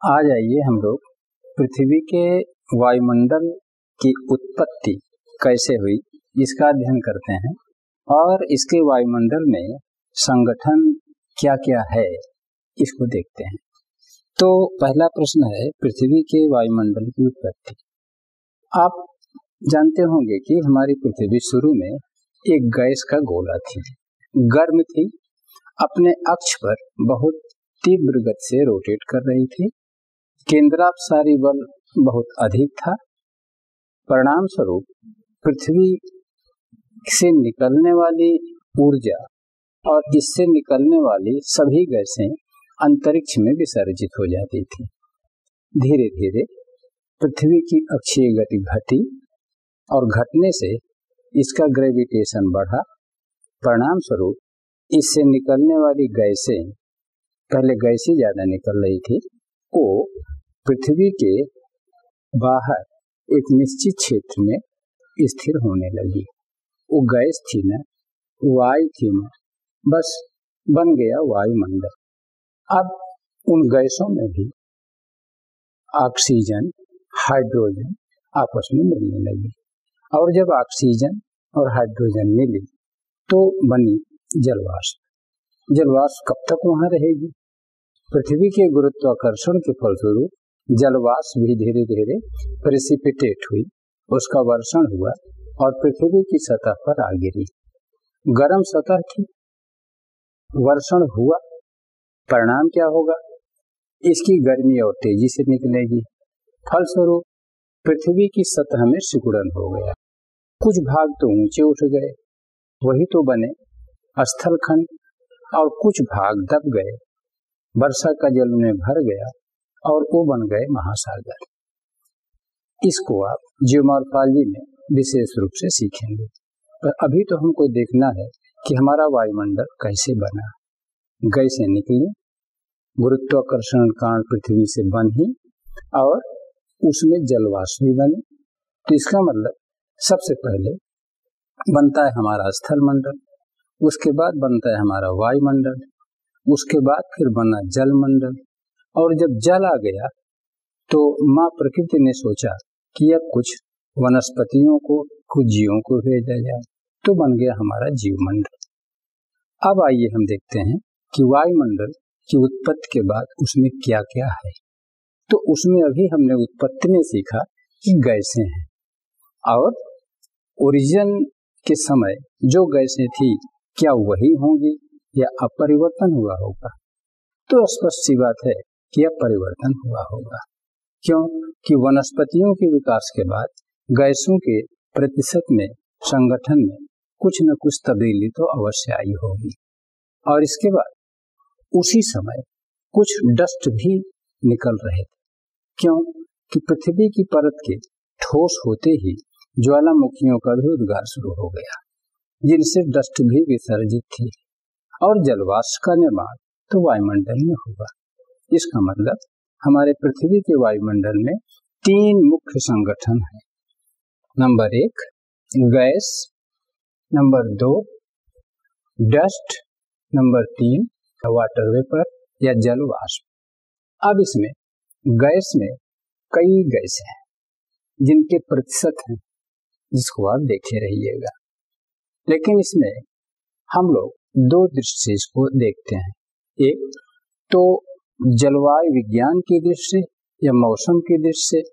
आज आइए हम लोग पृथ्वी के वायुमंडल की उत्पत्ति कैसे हुई इसका अध्ययन करते हैं और इसके वायुमंडल में संगठन क्या क्या है इसको देखते हैं। तो पहला प्रश्न है पृथ्वी के वायुमंडल की उत्पत्ति। आप जानते होंगे कि हमारी पृथ्वी शुरू में एक गैस का गोला थी, गर्म थी, अपने अक्ष पर बहुत तीव्र गति से रोटेट कर रही थी, केंद्रापसारी बल बहुत अधिक था। परिणाम स्वरूप पृथ्वी से निकलने वाली ऊर्जा और इससे निकलने वाली सभी गैसें अंतरिक्ष में विसर्जित हो जाती थी। धीरे धीरे पृथ्वी की अक्षीय गति घटी और घटने से इसका ग्रेविटेशन बढ़ा। परिणाम स्वरूप इससे निकलने वाली गैसें, पहले गैसें ज्यादा निकल रही थी, वो पृथ्वी के बाहर एक निश्चित क्षेत्र में स्थिर होने लगी। वो गैस थी ना, वायु थी ना, बस बन गया वायुमंडल। अब उन गैसों में भी ऑक्सीजन, हाइड्रोजन आपस में मिलने लगी और जब ऑक्सीजन और हाइड्रोजन मिली तो बनी जलवाष्प। जलवाष्प कब तक वहां रहेगी? पृथ्वी के गुरुत्वाकर्षण के फलस्वरूप जलवाष्प भी धीरे धीरे प्रेसिपिटेट हुई, उसका वर्षण हुआ और पृथ्वी की सतह पर आ गिरी। गर्म सतह थी, वर्षण हुआ, परिणाम क्या होगा? इसकी गर्मी और तेजी से निकलेगी। फलस्वरूप पृथ्वी की सतह में सिकुड़न हो गया। कुछ भाग तो ऊंचे उठ गए, वही तो बने स्थलखंड, और कुछ भाग दब गए, वर्षा का जल उन्हें भर गया और वो बन गए महासागर। इसको आप जियोमॉर्फोलॉजी में विशेष रूप से सीखेंगे। पर अभी तो हमको देखना है कि हमारा वायुमंडल कैसे बना। गैसें निकली, गुरुत्वाकर्षण कारण पृथ्वी से बनी और उसमें जलवाष्प भी बनी। तो इसका मतलब सबसे पहले बनता है हमारा स्थलमंडल, उसके बाद बनता है हमारा वायुमंडल, उसके बाद फिर बना जलमंडल, और जब जल आ गया तो माँ प्रकृति ने सोचा कि अब कुछ वनस्पतियों को, कुछ जीवों को भेजा जाए, तो बन गया हमारा जीवमंडल। अब आइए हम देखते हैं कि वायुमंडल की उत्पत्ति के बाद उसमें क्या क्या है। तो उसमें अभी हमने उत्पत्ति में सीखा कि गैसें हैं और ओरिजिन के समय जो गैसें थी क्या वही होंगी या अपरिवर्तन हुआ होगा? तो स्पष्ट सी बात है कि अब परिवर्तन हुआ होगा। क्यों? कि वनस्पतियों के विकास के बाद गैसों के प्रतिशत में, संगठन में कुछ न कुछ तब्दीली तो अवश्य आई होगी। और इसके बाद उसी समय कुछ डस्ट भी निकल रहे थे। क्यों? कि पृथ्वी की परत के ठोस होते ही ज्वालामुखियों का भी उद्गार शुरू हो गया, जिनसे डस्ट भी विसर्जित थी और जलवाष्प का निर्माण तो वायुमंडल में होगा। इसका मतलब हमारे पृथ्वी के वायुमंडल में 3 मुख्य संगठन हैं। Number 1 gas, number 2 dust, number 3 water vapour या जलवाष्प। अब इसमें गैस में कई गैसें हैं जिनके प्रतिशत हैं, जिसको आप देखे रहिएगा। लेकिन इसमें हम लोग 2 दृष्टि से इसको देखते हैं। एक तो जलवायु विज्ञान की दृष्टि से या मौसम की दृष्टि से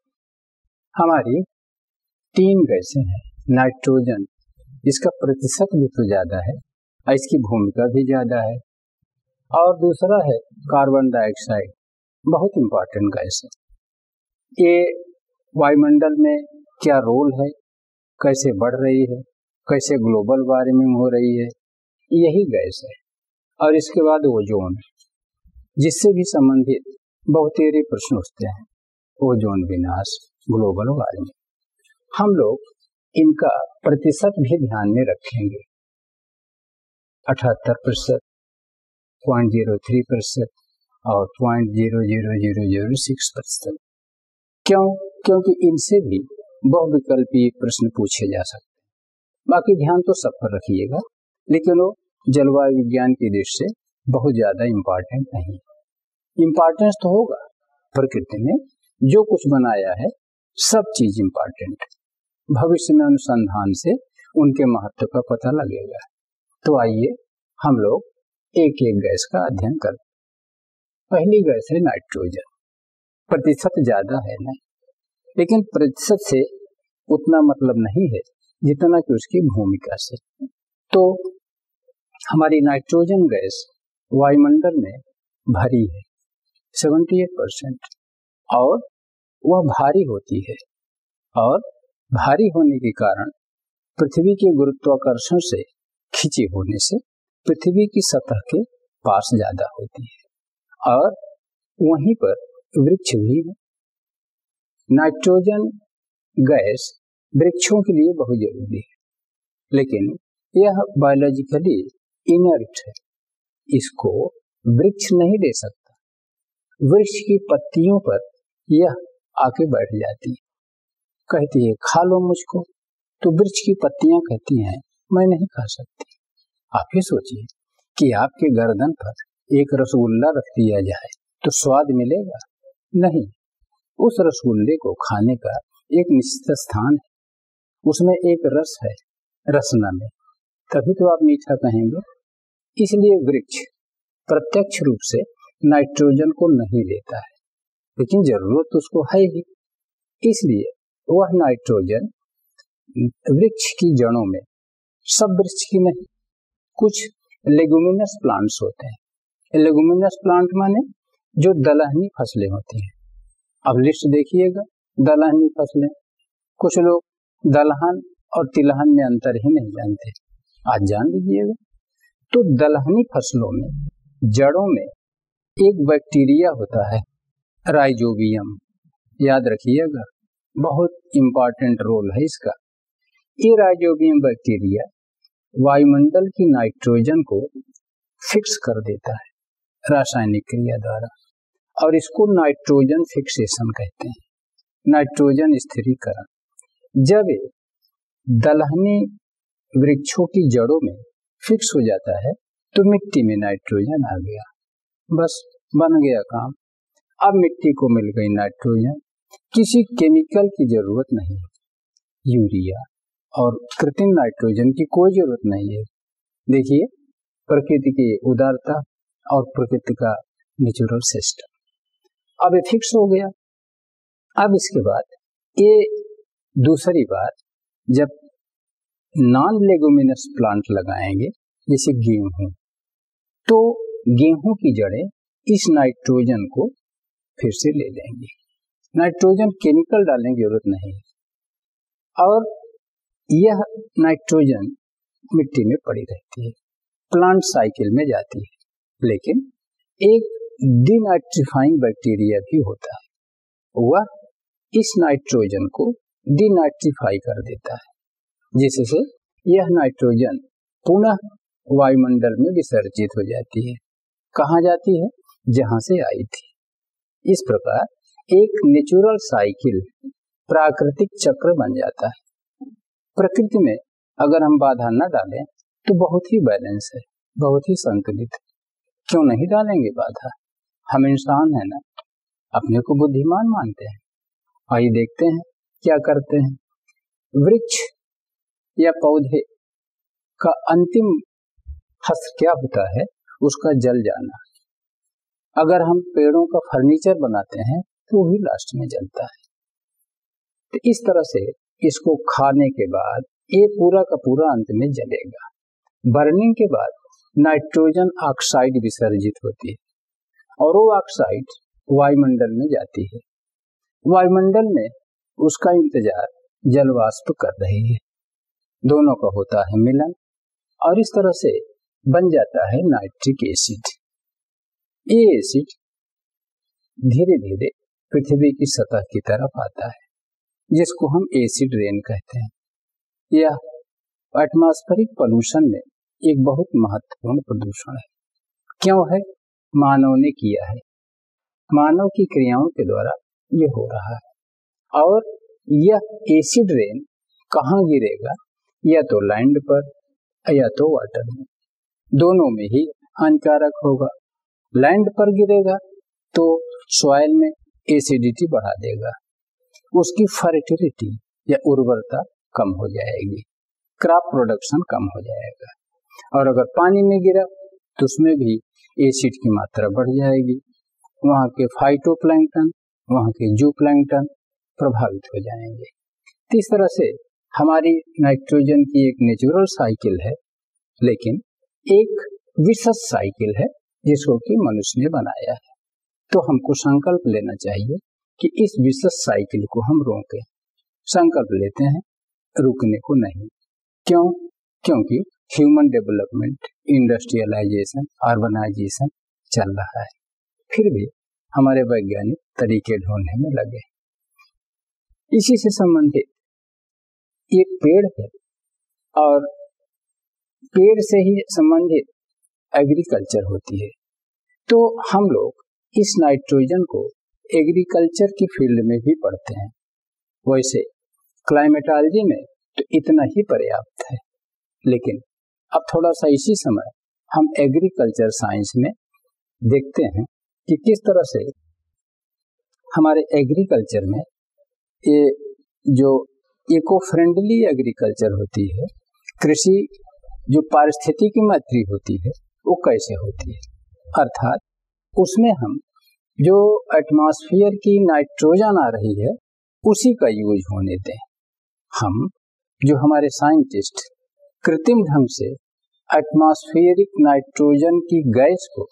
हमारी 3 गैसें हैं। नाइट्रोजन, इसका प्रतिशत भी तो ज्यादा है और इसकी भूमिका भी ज्यादा है। और दूसरा है कार्बन डाइऑक्साइड, बहुत इंपॉर्टेंट गैस है। ये वायुमंडल में क्या रोल है, कैसे बढ़ रही है, कैसे ग्लोबल वार्मिंग हो रही है, यही गैस है। और इसके बाद ओजोन, जिससे भी संबंधित बहुतेरे प्रश्न उठते हैं। ओजोन विनाश, ग्लोबल वार्मिंग, हम लोग इनका प्रतिशत भी ध्यान में रखेंगे। 78%, 0.03% और 0.00006%। क्यों? क्योंकि इनसे भी बहुविकल्पीय प्रश्न पूछे जा सकते हैं। बाकी ध्यान तो सब पर रखिएगा, लेकिन वो जलवायु विज्ञान की दृष्टि से बहुत ज्यादा इम्पोर्टेंट नहीं। इम्पोर्टेंस तो होगा प्रकृति ने जो कुछ बनाया है सब चीज इंपॉर्टेंट है। भविष्य में अनुसंधान से उनके महत्व का पता लगेगा। तो आइए हम लोग एक एक गैस का अध्ययन करें। पहली गैस है नाइट्रोजन। प्रतिशत ज्यादा है नहीं, लेकिन प्रतिशत से उतना मतलब नहीं है जितना कि उसकी भूमिका से। तो हमारी नाइट्रोजन गैस वायुमंडल में भरी है 78% और वह भारी होती है, और भारी होने के कारण पृथ्वी के गुरुत्वाकर्षण से खिंचे होने से पृथ्वी की सतह के पास ज्यादा होती है, और वहीं पर वृक्ष भी है। नाइट्रोजन गैस वृक्षों के लिए बहुत जरूरी है, लेकिन यह बायोलॉजिकली इनर्ट है, इसको वृक्ष नहीं दे सकता। वृक्ष की पत्तियों पर यह आके बैठ जाती है, कहती है खा लो मुझको, तो वृक्ष की पत्तियां कहती हैं मैं नहीं खा सकती। आप ही सोचिए कि आपके गर्दन पर एक रसगुल्ला रख दिया जाए तो स्वाद मिलेगा? नहीं। उस रसगुल्ले को खाने का एक निश्चित स्थान है, उसमें एक रस है, रसना में, तभी तो आप मीठा कहेंगे। इसलिए वृक्ष प्रत्यक्ष रूप से नाइट्रोजन को नहीं लेता है, लेकिन जरूरत उसको है ही। इसलिए वह नाइट्रोजन वृक्ष की जड़ों में, सब वृक्ष की नहीं, कुछ लेगुमिनस प्लांट्स होते हैं। लेगुमिनस प्लांट माने जो दलहनी फसलें होती हैं। अब लिस्ट देखिएगा, दलहनी फसलें, कुछ लोग दलहन और तिलहन में अंतर ही नहीं जानते, आज जान लीजिएगा। तो दलहनी फसलों में जड़ों में एक बैक्टीरिया होता है, राइजोबियम, याद रखिएगा, बहुत इंपॉर्टेंट रोल है इसका। ये राइजोबियम बैक्टीरिया वायुमंडल की नाइट्रोजन को फिक्स कर देता है रासायनिक क्रिया द्वारा, और इसको नाइट्रोजन फिक्सेशन कहते हैं, नाइट्रोजन स्थिरीकरण। जब दलहनी वृक्षों की जड़ों में फिक्स हो जाता है तो मिट्टी में नाइट्रोजन आ गया, बस बन गया काम। अब मिट्टी को मिल गई नाइट्रोजन, किसी केमिकल की जरूरत नहीं, यूरिया और कृत्रिम नाइट्रोजन की कोई जरूरत नहीं है। देखिए प्रकृति की उदारता और प्रकृति का नेचुरल सिस्टम। अब ये फिक्स हो गया। अब इसके बाद ये दूसरी बात, जब नॉन लेगुमिनस प्लांट लगाएंगे जैसे गेहूं, तो गेहूं की जड़ें इस नाइट्रोजन को फिर से ले लेंगी। नाइट्रोजन केमिकल डालने की जरूरत नहीं, और यह नाइट्रोजन मिट्टी में पड़ी रहती है, प्लांट साइकिल में जाती है। लेकिन एक डीनाइट्रीफाइंग बैक्टीरिया भी होता है, वह इस नाइट्रोजन को डीनाइट्रीफाई कर देता है, जिससे यह नाइट्रोजन पुनः वायुमंडल में विसर्जित हो जाती है। कहाँ जाती है? जहां से आई थी। इस प्रकार एक नेचुरल साइकिल, प्राकृतिक चक्र बन जाता है। प्रकृति में अगर हम बाधा न डालें तो बहुत ही बैलेंस है, बहुत ही संतुलित है। क्यों नहीं डालेंगे बाधा? हम इंसान है ना, अपने को बुद्धिमान मानते हैं। आइए देखते हैं क्या करते हैं। वृक्ष या पौधे का अंतिम हस्त्र क्या होता है? उसका जल जाना। अगर हम पेड़ों का फर्नीचर बनाते हैं तो भी लास्ट में जलता है। तो इस तरह से इसको खाने के बाद ये पूरा का पूरा अंत में जलेगा। बर्निंग के बाद नाइट्रोजन ऑक्साइड विसर्जित होती है, और वो ऑक्साइड वायुमंडल में जाती है। वायुमंडल में उसका इंतजार जलवाष्प कर रही है, दोनों का होता है मिलन, और इस तरह से बन जाता है नाइट्रिक एसिड। ये एसिड धीरे धीरे पृथ्वी की सतह की तरफ आता है, जिसको हम एसिड रेन कहते हैं। यह एटमॉस्फेरिक पोल्यूशन में एक बहुत महत्वपूर्ण प्रदूषण है। क्यों है? मानव ने किया है, मानव की क्रियाओं के द्वारा ये हो रहा है। और यह एसिड रेन कहाँ गिरेगा? या तो लैंड पर या तो वाटर में, दोनों में ही हानिकारक होगा। लैंड पर गिरेगा तो सॉइल में, एसिडिटी बढ़ा देगा, उसकी फर्टिलिटी या उर्वरता कम हो जाएगी, क्रॉप प्रोडक्शन कम हो जाएगा। और अगर पानी में गिरा तो उसमें भी एसिड की मात्रा बढ़ जाएगी, वहाँ के फाइटोप्लैंक्टन, वहाँ के जूप्लैंक्टन प्रभावित हो जाएंगे। तो इस तरह से हमारी नाइट्रोजन की एक नेचुरल साइकिल है, लेकिन एक विशेष साइकिल है जिसको कि मनुष्य ने बनाया है। तो हमको संकल्प लेना चाहिए कि इस विशेष साइकिल को हम रोकें। संकल्प लेते हैं, रुकने को नहीं। क्यों? क्योंकि ह्यूमन डेवलपमेंट, इंडस्ट्रियलाइजेशन, अर्बनाइजेशन चल रहा है, फिर भी हमारे वैज्ञानिक तरीके ढूंढने में लगे। इसी से संबंधित एक पेड़ है और पेड़ से ही संबंधित एग्रीकल्चर होती है। तो हम लोग इस नाइट्रोजन को एग्रीकल्चर की फील्ड में भी पढ़ते हैं। वैसे क्लाइमेटोलॉजी में तो इतना ही पर्याप्त है, लेकिन अब थोड़ा सा इसी समय हम एग्रीकल्चर साइंस में देखते हैं कि किस तरह से हमारे एग्रीकल्चर में ये जो इको फ्रेंडली एग्रीकल्चर होती है, कृषि जो पारिस्थितिकी मैत्री होती है, वो कैसे होती है। अर्थात उसमें हम जो एटमॉस्फेयर की नाइट्रोजन आ रही है उसी का यूज होने दें। हम जो हमारे साइंटिस्ट कृत्रिम ढंग से एटमॉस्फेरिक नाइट्रोजन की गैस को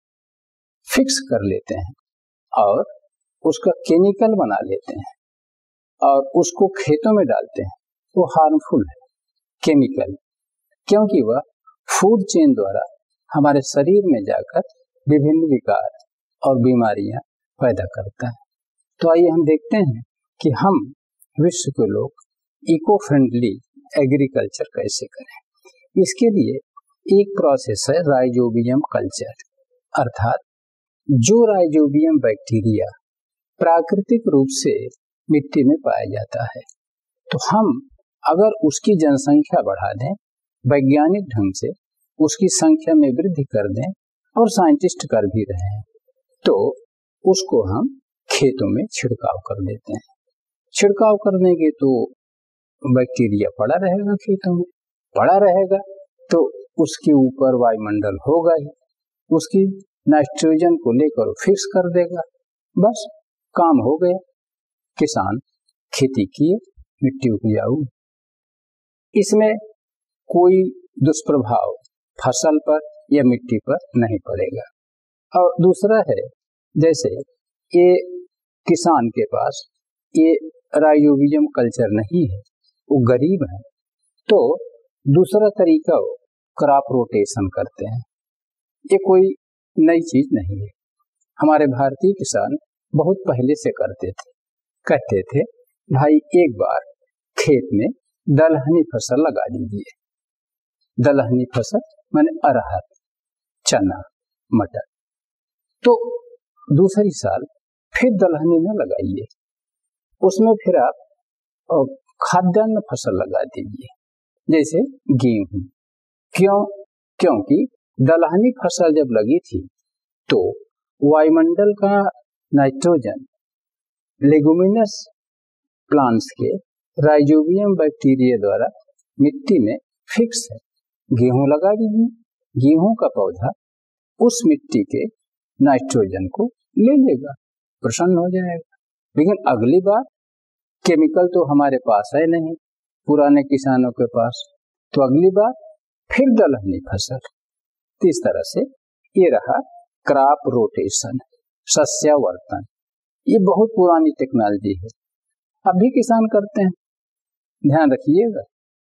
फिक्स कर लेते हैं और उसका केमिकल बना लेते हैं और उसको खेतों में डालते हैं, वो हार्मफुल है केमिकल, क्योंकि वह फूड चेन द्वारा हमारे शरीर में जाकर विभिन्न विकार और बीमारियां पैदा करता है। तो आइए हम देखते हैं कि हम विश्व के लोग इको फ्रेंडली एग्रीकल्चर कैसे करें। इसके लिए एक प्रोसेस है राइजोबियम कल्चर, अर्थात जो राइजोबियम बैक्टीरिया प्राकृतिक रूप से मिट्टी में पाया जाता है, तो हम अगर उसकी जनसंख्या बढ़ा दें, वैज्ञानिक ढंग से उसकी संख्या में वृद्धि कर दें, और साइंटिस्ट कर भी रहे हैं, तो उसको हम खेतों में छिड़काव कर देते हैं। छिड़काव कर देंगे तो बैक्टीरिया पड़ा रहेगा, खेतों में पड़ा रहेगा तो उसके ऊपर वायुमंडल होगा ही, उसकी नाइट्रोजन को लेकर फिक्स कर देगा, बस काम हो गया। किसान खेती किए, मिट्टी उपजाऊ, इसमें कोई दुष्प्रभाव फसल पर या मिट्टी पर नहीं पड़ेगा। और दूसरा है, जैसे ये किसान के पास ये राइजोबियम कल्चर नहीं है, वो गरीब है, तो दूसरा तरीका वो क्रॉप रोटेशन करते हैं। ये कोई नई चीज नहीं है, हमारे भारतीय किसान बहुत पहले से करते थे। कहते थे भाई एक बार खेत में दलहनी फसल लगा दीजिए। दलहनी फसल माने अरहर, चना, मटर, तो दूसरी साल फिर दलहनी में लगाइए, उसमें फिर आप खाद्यान्न फसल लगा दीजिए, जैसे गेहूं। क्यों? क्योंकि दलहनी फसल जब लगी थी तो वायुमंडल का नाइट्रोजन लेगुमिनस प्लांट्स के राइजोबियम बैक्टीरिया द्वारा मिट्टी में फिक्स है। गेहूं लगा दीजिए, गेहूं का पौधा उस मिट्टी के नाइट्रोजन को ले लेगा, प्रसन्न हो जाएगा। लेकिन अगली बार केमिकल तो हमारे पास है नहीं, पुराने किसानों के पास, तो अगली बार फिर दलहनी फसल। तो इस तरह से ये रहा क्रॉप रोटेशन, सस्यावर्तन। ये बहुत पुरानी टेक्नोलॉजी है, अभी किसान करते हैं, ध्यान रखिएगा।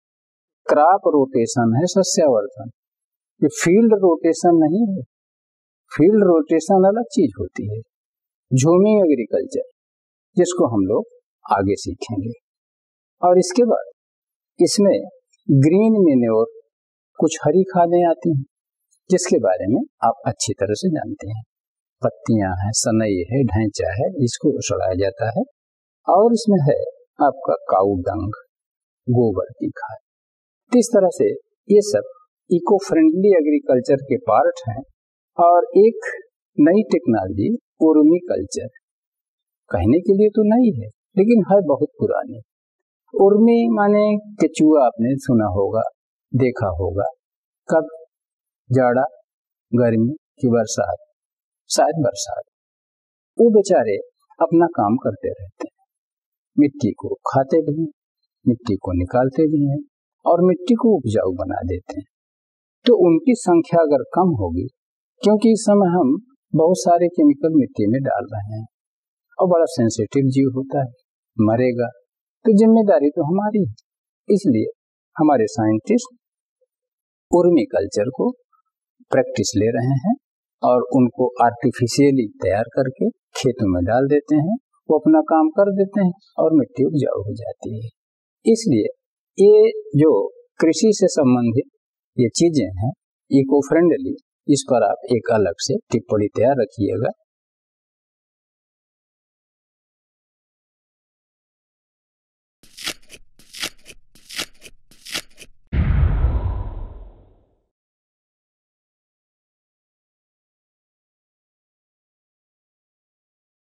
क्रॉप रोटेशन है सस्यावर्तन, ये फील्ड रोटेशन नहीं है। फील्ड रोटेशन अलग चीज होती है, झूमिंग एग्रीकल्चर, जिसको हम लोग आगे सीखेंगे। और इसके बाद इसमें ग्रीन मैन्योर, कुछ हरी खादें आती हैं जिसके बारे में आप अच्छी तरह से जानते हैं। पत्तियां हैं, सनई है, ढैंचा है, इसको सड़ाया जाता है। और इसमें है आपका काऊ डंग, गोबर की खाद। इस तरह से ये सब इको फ्रेंडली एग्रीकल्चर के पार्ट हैं। और एक नई टेक्नोलॉजी वर्मी कल्चर, कहने के लिए तो नई है लेकिन है बहुत पुरानी। उर्मी माने केचुआ, आपने सुना होगा, देखा होगा। कब? जाड़ा, गर्मी की बरसात, शायद बरसात। वो बेचारे अपना काम करते रहते हैं, मिट्टी को खाते भी हैं, मिट्टी को निकालते भी हैं और मिट्टी को उपजाऊ बना देते हैं। तो उनकी संख्या अगर कम होगी, क्योंकि इस समय हम बहुत सारे केमिकल मिट्टी में डाल रहे हैं और बड़ा सेंसिटिव जीव होता है, मरेगा, तो जिम्मेदारी तो हमारी है। इसलिए हमारे साइंटिस्ट उर्मी कल्चर को प्रैक्टिस ले रहे हैं और उनको आर्टिफिशियली तैयार करके खेतों में डाल देते हैं, वो अपना काम कर देते हैं और मिट्टी उपजाऊ हो जाती है। इसलिए ये जो कृषि से संबंधित ये चीजें हैं इको फ्रेंडली, इस पर आप एक अलग से टिप्पणी तैयार रखिएगा।